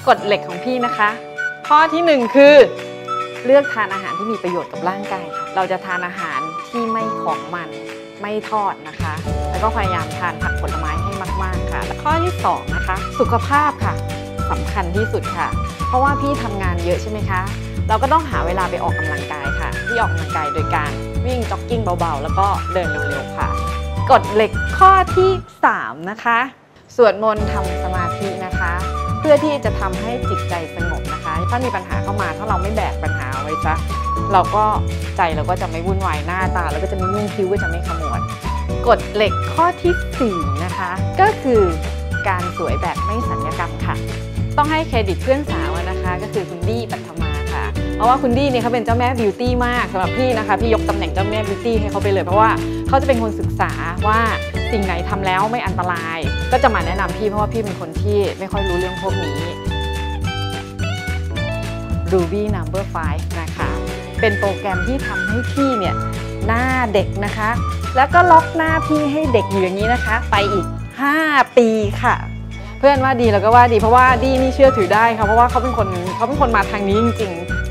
กฎเหล็กของพี่นะคะข้อที่1คือเลือกทานอาหารที่มีประโยชน์กับร่างกายค่ะเราจะทานอาหารที่ไม่ของมันไม่ทอดนะคะแล้วก็พยายามทานผักผลไม้ให้มากๆค่ะและข้อที่2นะคะสุขภาพค่ะสำคัญที่สุดค่ะเพราะว่าพี่ทำงานเยอะใช่ไหมคะเราก็ต้องหาเวลาไปออกกำลังกายค่ะพี่ออกกำลังกายโดยการวิ่งจ็อกกิ้งเบาๆแล้วก็เดินเร็วๆค่ะกฎเหล็กข้อที่3นะคะสวดมนต์ทำสมาธินะคะเพื่อที่จะทำให้จิตใจสงบนะคะถ้ามีปัญหาเข้ามาถ้าเราไม่แบกปัญหาไว้ซะเราก็ใจเราก็จะไม่วุ่นวายหน้าตาเราก็จะไม่ยุ่งคิ้วก็จะไม่ขมวดกฎเหล็กข้อที่4นะคะก็คือการสวยแบบไม่สัญญกรรมค่ะต้องให้เครดิตเพื่อนสาวนะคะก็คือคุณดี้ปัทมาค่ะเพราะว่าคุณดี้เนี่ยเขาเป็นเจ้าแม่บิวตี้มากสำหรับพี่นะคะพี่ยกตำแหน่งเจ้าแม่บิวตี้ให้เขาไปเลยเพราะว่าเขาจะเป็นคนศึกษาว่าสิ่งไหนทำแล้วไม่อันตรายก็จะมาแนะนำพี่เพราะว่าพี่เป็นคนที่ไม่ค่อยรู้เรื่องพวกนี้ Ruby Number 5 นะคะเป็นโปรแกรมที่ทำให้พี่เนี่ยหน้าเด็กนะคะแล้วก็ล็อกหน้าพี่ให้เด็กอยู่อย่างนี้นะคะไปอีก5 ปีค่ะเพื่อนว่าดีแล้วก็ว่าดีเพราะว่าดีนี่เชื่อถือได้ค่ะเพราะว่าเขาเป็นคนมาทางนี้จริงๆ